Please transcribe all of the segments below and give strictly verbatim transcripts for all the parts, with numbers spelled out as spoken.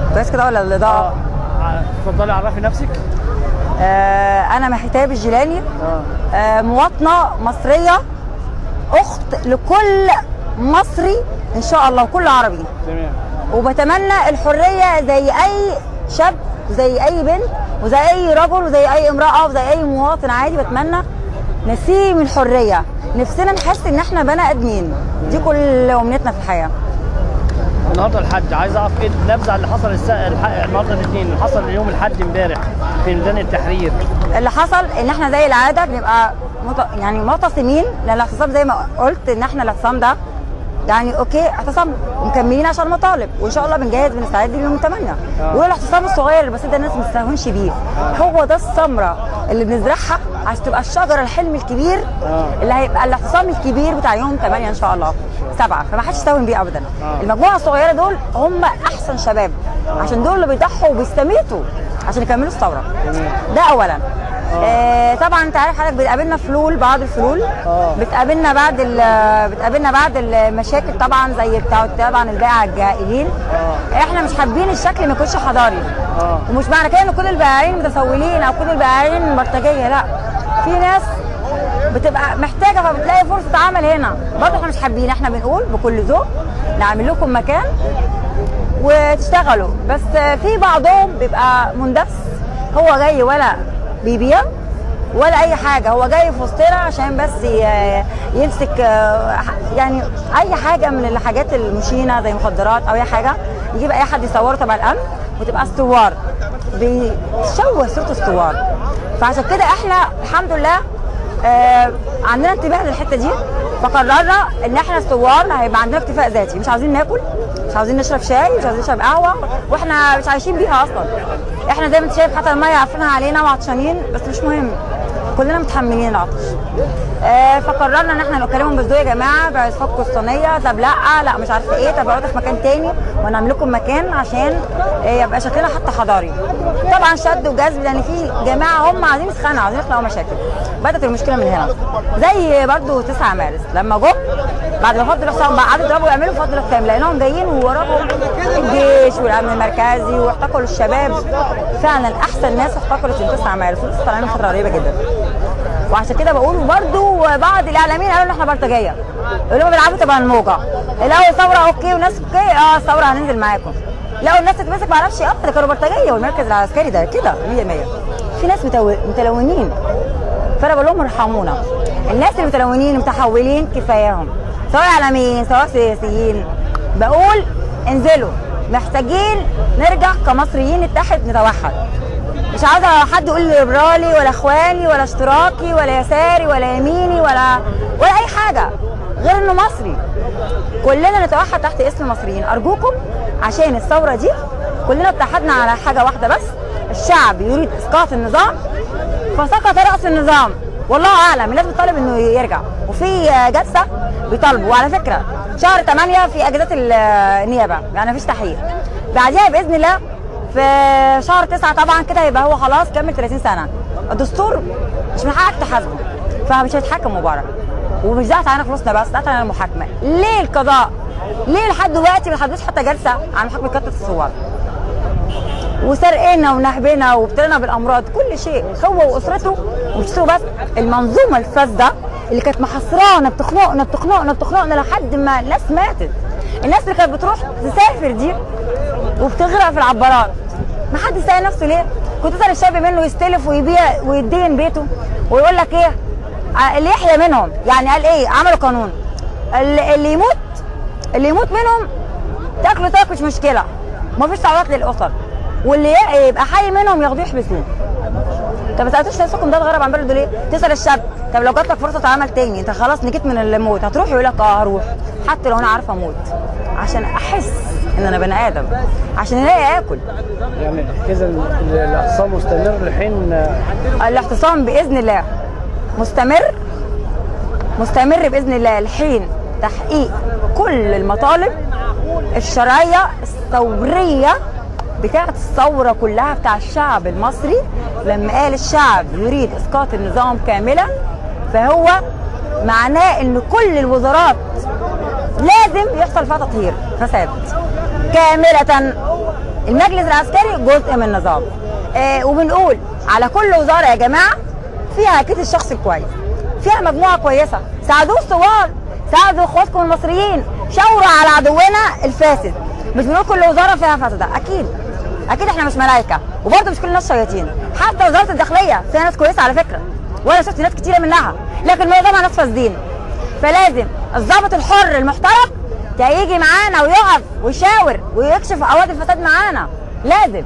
كويس كده ولا الاضاءه؟ اه اتفضلي عرفي نفسك. آه انا مهتاب الجيلاني. اه, آه مواطنه مصريه، اخت لكل مصري ان شاء الله وكل عربي. تمام. وبتمنى الحريه زي اي شاب وزي اي بنت وزي اي رجل وزي اي امراه وزي اي مواطن عادي. بتمنى نسيم الحريه، نفسنا نحس ان احنا بني ادمين. دي كل امنيتنا في الحياه. النهارده الحج، عايز اعرف ايه النبذه اللي حصل الس... الح... النهارده الاثنين اللي حصل يوم الحج امبارح في ميدان التحرير. اللي حصل ان احنا زي العاده بنبقى مت... يعني معتصمين، لان الاعتصام زي ما قلت ان احنا الاعتصام ده يعني اوكي اعتصام ومكملين عشان المطالب، وان شاء الله بنجهز بنستعد ليوم ثمانية. آه. والاعتصام الصغير اللي بس ده الناس ما تستهونش بيه. آه. هو ده الثمره اللي بنزرعها عشان تبقى الشجره الحلم الكبير. آه. اللي هيبقى الاعتصام الكبير بتاع يوم ثمانية ان شاء الله سبعة، فما حدش يستهون بيه ابدا. آه. المجموعه الصغيره دول هم احسن شباب. آه. عشان دول اللي بيضحوا وبيستميتوا عشان يكملوا الثوره. ده اولا. آه طبعا انت عارف حضرتك بتقابلنا فلول، بعض الفلول آه. بتقابلنا بعد بتقابلنا بعد المشاكل طبعا زي بتاع طبعا البائع الجائلين. آه. احنا مش حابين الشكل ما يكونش حضاري. آه. ومش معنى كده ان كل البائعين متسولين او كل البائعين بلطجيه، لا، في ناس بتبقى محتاجه فبتلاقي فرصه عمل هنا، برضه احنا مش حابين. احنا بنقول بكل ذوق نعمل لكم مكان وتشتغلوا، بس في بعضهم بيبقى مندس، هو جاي ولا بيبيع ولا اي حاجه، هو جاي في وسطنا عشان بس يمسك يعني اي حاجه من الحاجات المشينه زي مخدرات او اي حاجه، يجيب اي حد يصوره تبع الامن وتبقى الثوار بيشوه صوره الثوار. فعشان كده احنا الحمد لله آه عندنا انتباه للحته دي، فقررنا ان احنا الثوار هيبقى عندنا اكتفاء ذاتي، مش عاوزين ناكل، مش عاوزين نشرب شاي، مش عاوزين نشرب قهوه، واحنا مش عايشين بيها اصلا. احنا زي ما انت شايف حتى الميه عارفينها علينا وعطشانين، بس مش مهم، كلنا متحملين العطش. آه فقررنا ان احنا نكلمهم بالذوق يا جماعه، بس فكوا الصينيه، طب لا لا مش عارفه ايه، طب اقعدوا في مكان تاني ونعمل لكم مكان عشان يبقى شكلنا حتى حضاري. طبعا شد وجذب، لان في جماعه هم عايزين يسخنوا، عايزين يخلقوا مشاكل. بدات المشكله من هنا، زي برضو تسعة مارس لما جم بعد ما فضلوا حسام بقى قعدوا يضربوا ويعملوا فضل التام، لانهم جايين ووراهم الجيش والامن المركزي واحتقلوا الشباب. فعلا احسن ناس احتقلت يوم تسعة مارس، ولسه طالعين فتره قريبه جدا. وعشان كده بقول برضو بعض الاعلاميين قالوا ان احنا بلطجيه، يقولوا لهم بيلعبوا تبع الموجه، الاول ثوره اوكي والناس اوكي اه ثوره هننزل معاكم، لقوا الناس تتمسك ما اعرفش اه ده كانوا بلطجيه، والمركز العسكري ده كده مية مية. في ناس متلونين، فانا بقول لهم ارحمونا. الناس المتلونين المتحولين كفاياهم، سواء اعلاميين سواء سياسيين. بقول انزلوا، محتاجين نرجع كمصريين نتحد نتوحد. مش عاوزه حد يقول لي ليبرالي ولا اخواني ولا اشتراكي ولا يساري ولا يميني ولا ولا اي حاجه غير انه مصري. كلنا نتوحد تحت اسم مصريين ارجوكم، عشان الثوره دي كلنا اتحدنا على حاجه واحده بس، الشعب يريد اسقاط النظام فسقط راس النظام، والله اعلم. الناس بتطالب انه يرجع، وفي جلسه بيطالبوا. وعلى فكره شهر ثمانية في اجازات النيابه، يعني مفيش تحقيق. بعديها باذن الله في شهر تسعة طبعا كده يبقى هو خلاص كمل ثلاثين سنة. الدستور مش من حقك تحاسبه، فمش هيتحاكم مبارك، ومش ضاعت علينا فلوسنا بس، ضاعت علينا المحاكمه. ليه القضاء؟ ليه لحد دلوقتي ما خدوش حتى جلسه عن محاكمه كتة الثوار؟ وسرقنا ونهبنا وابتلينا بالامراض، كل شيء هو واسرته. ومش هو بس، المنظومه الفاسده اللي كانت محصرانا بتخنقنا بتخنقنا بتخنقنا لحد ما الناس ماتت. الناس اللي كانت بتروح تسافر دي وبتغرق في العبارات، ما حد سأل نفسه ليه؟ كنت تسأل الشاب منه يستلف ويبيع ويدين بيته ويقول لك ايه؟ اللي يحيى منهم، يعني قال ايه؟ عملوا قانون اللي, اللي يموت اللي يموت منهم تاكلوا تاكل مش مشكله، مفيش تعويضات للاسر، واللي يبقى حي منهم ياخدوه يحبسوه. طب ما سالتوش نفسكم ده اتغرب عن بلده ليه؟ تسال الشاب، طب لو جات لك فرصه عمل تاني انت خلاص نجيت من الموت هتروح؟ يقول لك اه هروح حتى لو انا عارفه اموت عشان احس ان انا بني ادم، عشان الاقي اكل. يعني كده الاعتصام مستمر لحين الاعتصام باذن الله مستمر مستمر باذن الله لحين تحقيق كل المطالب الشرعيه الثوريه بتاعت الثوره كلها بتاع الشعب المصري. لما قال الشعب يريد اسقاط النظام كاملا، فهو معناه ان كل الوزارات لازم يحصل فيها تطهير فساد كامله. المجلس العسكري جزء من النظام. آه وبنقول على كل وزاره يا جماعه فيها اكيد الشخص الكويس، فيها مجموعه كويسه، ساعدوه الثوار، ساعدوا اخواتكم المصريين، شاوروا على عدونا الفاسد. مش بنقول كل وزاره فيها فاسده، اكيد اكيد احنا مش ملائكه، وبرده مش كل الناس شياطين، حتى وزاره الداخليه فيها ناس كويسه على فكره، وانا شفت ناس كتيره منها، لكن معظمها ناس فاسدين. فلازم الضابط الحر المحترم يجي معانا ويقف ويشاور ويكشف اوقات الفساد معانا، لازم.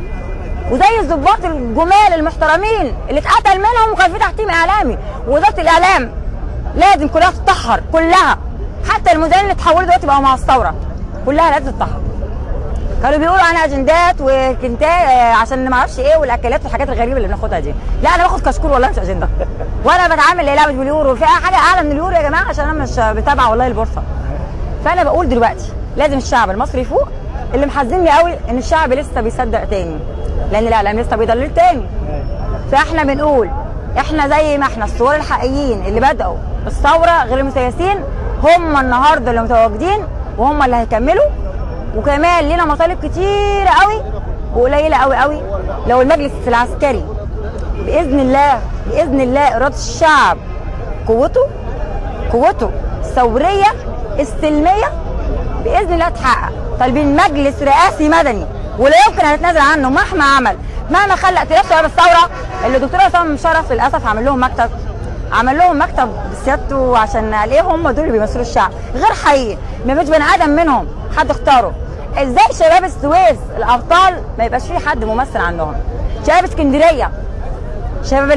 وزي الضباط الجمال المحترمين اللي اتقتل منهم وكان في تحكيم اعلامي، ووزاره الاعلام لازم كلها تتطهر، كلها، حتى المذيعين اللي اتحولوا دلوقتي بقوا مع الثوره، كلها لازم تتطهر. كانوا بيقولوا انا اجندات وكنتاي عشان ما اعرفش ايه والاكلات والحاجات الغريبه اللي بناخدها دي، لا انا باخد كشكول والله مش اجنده وانا بتعامل لا مش باليورو، في حاجه اعلى من اليورو يا جماعه عشان انا مش بتابعه والله البورصه. فانا بقول دلوقتي لازم الشعب المصري يفوق. اللي محزنني قوي ان الشعب لسه بيصدق تاني، لان الاعلام لسه بيضلل تاني. فاحنا بنقول احنا زي ما احنا الثوار الحقيقيين اللي بداوا الثوره غير المسيسين هم النهارده اللي متواجدين وهم اللي هيكملوا، وكمان لينا مطالب كتيره قوي وقليله قوي قوي. لو المجلس العسكري باذن الله باذن الله اراده الشعب قوته قوته الثوريه السلميه باذن الله تحقق. طالبين مجلس رئاسي مدني ولا يمكن هنتنازل عنه مهما عمل، مهما خلق ائتلاف شباب الثوره اللي الدكتور عصام شرف للاسف عمل لهم مكتب، عمل لهم مكتب بسيادته عشان قال ايه هم دول اللي بيمثلوا الشعب، غير حقيقي، ما فيش بني ادم منهم حد اختاره. ازاي شباب السويس الابطال ما يبقاش فيه حد ممثل عنهم؟ شباب اسكندريه، شباب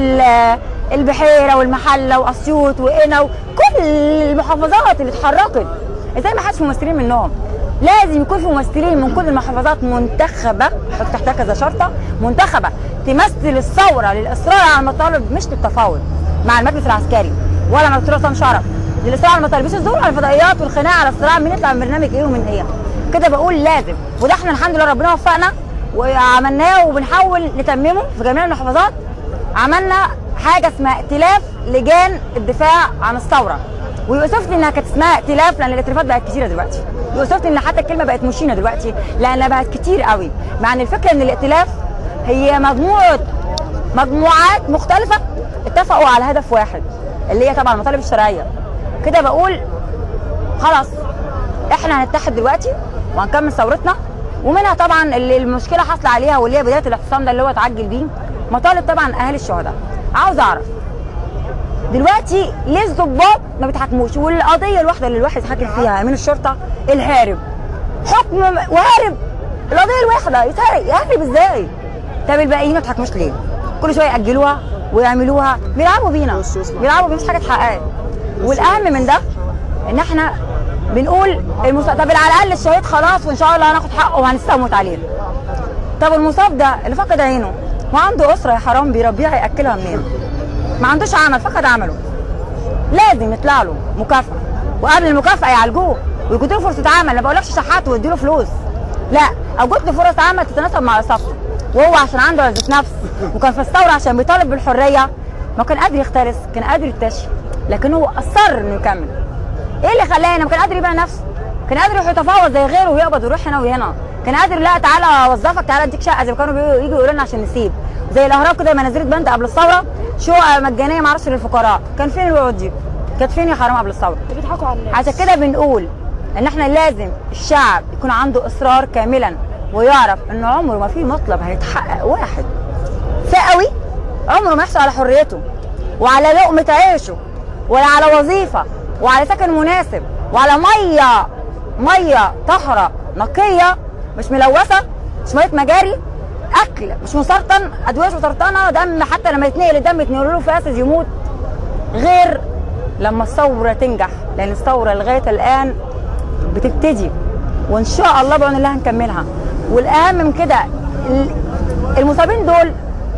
البحيره والمحله واسيوط وقنا وكل المحافظات اللي اتحركت، ازاي ما حدش ممثلين منهم؟ لازم يكون في ممثلين من كل المحافظات منتخبه، حط تحتها كذا شرطه، منتخبه تمثل الثوره للاصرار على المطالب مش للتفاوض مع المجلس العسكري ولا مع الدكتور عصام شرف، للاصرار على المطالب، مش الظهور على الفضائيات والخناقه على الصراع مين يطلع من برنامج ايه ومن ايه. كده بقول لازم، وده احنا الحمد لله ربنا وفقنا وعملناه وبنحاول نتممه في جميع المحافظات. عملنا حاجه اسمها ائتلاف لجان الدفاع عن الثوره، ويؤسفني انها كانت اسمها ائتلاف لان الائتلافات بقت كتيره دلوقتي، يؤسفني ان حتى الكلمه بقت مشينه دلوقتي لانها بقت كتير قوي، مع ان الفكره ان الائتلاف هي مجموعه مجموعات مختلفه اتفقوا على هدف واحد اللي هي طبعا المطالب الشرعيه. كده بقول خلاص احنا هنتحد دلوقتي وهنكمل ثورتنا، ومنها طبعا اللي المشكله حاصله عليها واللي هي بدايه الاعتصام ده اللي هو اتعجل بيه، مطالب طبعا اهالي الشهداء. عاوز اعرف دلوقتي ليه الضباط ما بيتحاكموش؟ والقضيه الواحده اللي الواحد يتحاكم فيها من الشرطه الهارب، حكم وهارب، القضيه الواحده يتهرب، يهرب ازاي؟ طب الباقيين ما بيتحاكموش ليه؟ كل شويه ياجلوها ويعملوها، بيلعبوا بينا، بيلعبوا بينا، مش حاجه اتحققت. والاهم من ده ان احنا بنقول المص... طب على الاقل الشهيد خلاص وان شاء الله هناخد حقه وهنستموت عليه. طب المصاب ده اللي فقد عينه وعنده اسره يا حرام بيربيها هياكلها منين؟ ما عندوش عمل، فقد عمله، لازم يطلع له مكافاه، وقبل المكافاه يعالجوه ويجدوا له فرصه عمل. ما بقولكش شحات وادي له فلوس، لا، اوجد له فرص عمل تتناسب مع اصابته. وهو عشان عنده عزه نفس وكان في الثوره عشان بيطالب بالحريه، ما كان قادر يختلس، كان قادر يتشي، لكن هو اصر انه يكمل. ايه اللي خلاه؟ ما كان قادر يبيع نفسه، كان قادر يروح يتفاوض زي غيره ويقبض ويروح هنا وهنا، كان قادر لا تعالى اوظفك، تعالى اديك شقه زي ما كانوا يجوا يقولوا لنا عشان نسيب، زي الاهرام كده ما نزلت بند قبل الثوره شقق مجانيه ما اعرفش للفقراء. كان فين الوعود دي؟ كانت فين يا حرام قبل الثوره؟ بيضحكوا على الناس. عشان كده بنقول ان احنا لازم الشعب يكون عنده اصرار كاملا ويعرف ان عمره ما في مطلب هيتحقق واحد فئوي عمره ما يحصل على حريته وعلى لقمه عيشه ولا على وظيفه وعلى سكن مناسب وعلى ميه ميه طاهره نقيه مش ملوثه، مش ميه مجاري، اكل مش مسرطن، ادويه مش مسرطنه، دم حتى لما يتنقل الدم يتنقل له فاسد يموت، غير لما الثوره تنجح، لان الثوره لغايه الان بتبتدي وان شاء الله بعون الله هنكملها. والاهم من كده المصابين دول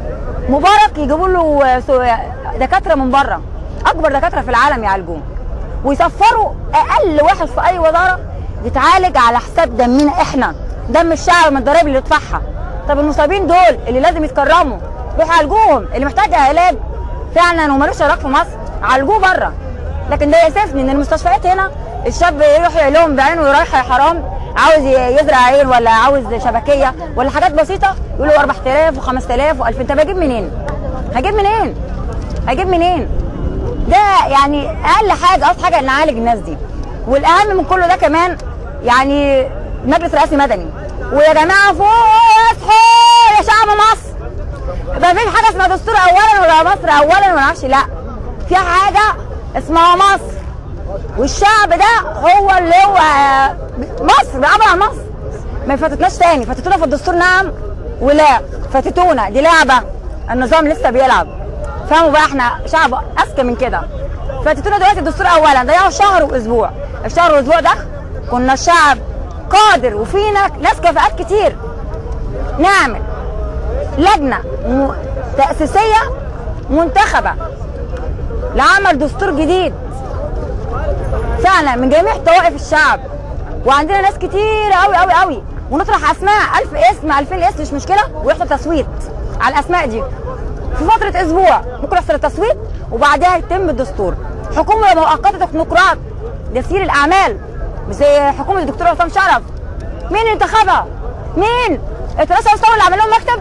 مبارك يجيبوا له دكاتره من بره، اكبر دكاتره في العالم يعالجوه، ويسفروا اقل واحد في اي وزاره يتعالج على حساب دمنا احنا، دم الشعب من الضرائب اللي يدفعها. طب المصابين دول اللي لازم يتكرموا روحوا عالجوهم، اللي محتاج علاج فعلا ومالوش علاج في مصر عالجوه بره. لكن ده يأسفني ان المستشفيات هنا الشاب يروح لهم بعينه ورايح يا حرام عاوز يزرع عين ولا عاوز شبكيه ولا حاجات بسيطه يقولوا أربعة آلاف وخمسة آلاف وألفين. طب هجيب منين؟ هجيب منين؟ هجيب منين؟ ده يعني اقل حاجه اصل حاجه نعالج الناس دي. والاهم من كل ده كمان يعني مجلس رئاسي مدني. ويا جماعه فوق اصحوا يا شعب مصر. ما فيش حاجه اسمها دستور اولا ولا مصر اولا ولا معرفش، لا. في حاجه اسمها مصر. والشعب ده هو اللي هو مصر، بيعبر عن مصر. ما يفوتناش تاني، فاتتونا في الدستور نعم ولا فاتتونا، دي لعبه النظام لسه بيلعب. فهموا بقى احنا شعب اذكى من كده. فاتتونا دلوقتي الدستور اولا ضيعوا شهر واسبوع. الشهر والاسبوع ده كنا الشعب قادر وفينا ناس كفاءات كتير نعمل لجنه م... تاسيسيه منتخبه لعمل دستور جديد فعلا من جميع طوائف الشعب. وعندنا ناس كتير قوي قوي قوي، ونطرح اسماء ألف اسم ألفين اسم مش مشكله، ويحصل تصويت على الاسماء دي في فتره اسبوع. ممكن يحصل التصويت وبعدها يتم الدستور. حكومه مؤقته تكنوقراط يسير الاعمال زي حكومه الدكتور عصام شرف. مين اللي انتخبها؟ مين؟ الرئيس عصام اللي عمل لهم مكتب؟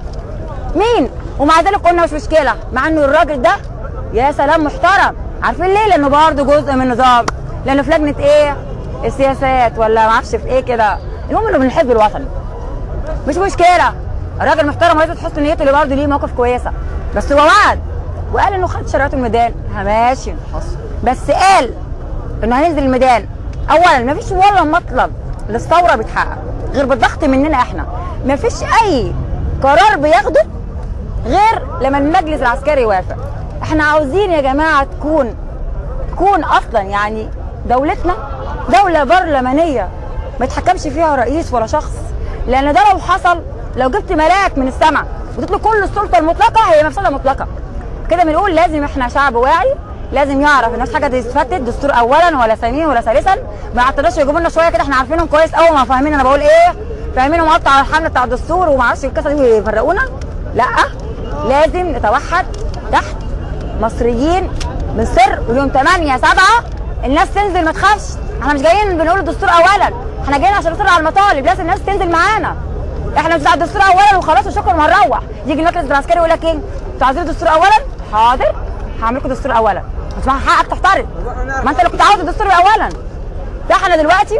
مين؟ ومع ذلك قلنا مش مشكله، مع انه الراجل ده يا سلام محترم. عارفين ليه؟ لانه برضه جزء من النظام، لانه في لجنه ايه؟ السياسات ولا ما اعرفش في ايه كده. المهم انه من الحزب الوطني. مش مشكله، الراجل محترم ولازم تحس نيته اللي برضه ليه موقف كويسه. بس هو وعد وقال انه خد شرعيه الميدان، ماشي. بس قال انه هننزل الميدان. اولا ما فيش ولا مطلب للثوره بيتحقق غير بالضغط مننا احنا. ما فيش اي قرار بياخده غير لما المجلس العسكري يوافق. احنا عاوزين يا جماعه تكون تكون اصلا يعني دولتنا دوله برلمانيه ما يتحكمش فيها رئيس ولا شخص. لان ده لو حصل، لو جبت ملاك من السماء واديت له كل السلطه المطلقه، هي مفسده مطلقه. كده بنقول لازم احنا شعب واعي، لازم يعرف الناس حاجه تتفتت دستور اولا ولا ثانيا ولا ثالثا. ما يعترضوش يجيبوا لنا شويه كده احنا عارفينهم كويس قوي، ما فاهمين انا بقول ايه، فاهمينهم قطع الحمله بتاع الدستور وما اعرفش القصه دي ويفرقونا. لا، لازم نتوحد تحت مصريين من سر. ويوم ثمانية سبعة الناس تنزل ما تخافش. احنا مش جايين بنقول الدستور اولا، احنا جايين عشان نصر على المطالب. لازم الناس تنزل معانا. احنا مش على الدستور اولا وخلاص وشكرا وهنروح. يجي المجلس العسكري يقول لك ايه؟ انتوا عايزين الدستور اولا؟ حاضر هعمل لكم دستور اولا. مش مع حقك تحترض، ما انت اللي كنت عاوز الدستور اولا. فاحنا دلوقتي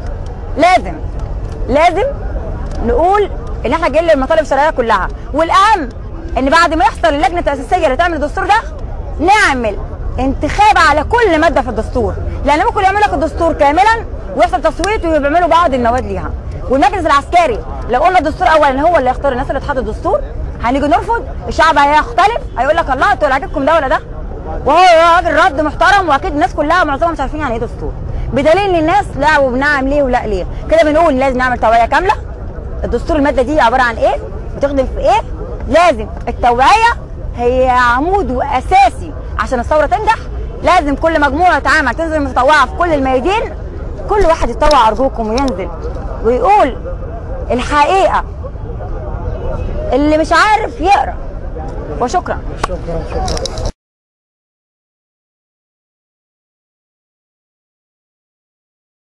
لازم لازم نقول ان احنا جايين للمطالب الشرعيه كلها. والاهم ان بعد ما يحصل اللجنه التاسيسيه اللي تعمل الدستور ده، نعمل انتخاب على كل ماده في الدستور. لان ممكن يعملوا لك الدستور كاملا ويحصل تصويت ويعملوا بعض المواد ليها. والمجلس العسكري لو قلنا الدستور اولا هو اللي يختار الناس اللي تحط الدستور، هنيجي نرفض، الشعب هيختلف، هيقول لك الله انتوا اللي عاجبكم ده ولا ده؟ وهو راجل رد محترم، واكيد الناس كلها معظمها مش عارفين يعني ايه دستور. بدليل ان الناس لا وبنعم ليه ولا ليه. كده بنقول لازم نعمل توعيه كامله. الدستور الماده دي عباره عن ايه؟ بتخدم في ايه؟ لازم التوعيه هي عمود واساسي عشان الثوره تنجح. لازم كل مجموعه تعمل تنزل متطوعه في كل الميادين. كل واحد يتطوع ارجوكم وينزل ويقول الحقيقه. اللي مش عارف يقرا. وشكرا. شكرا شكرا.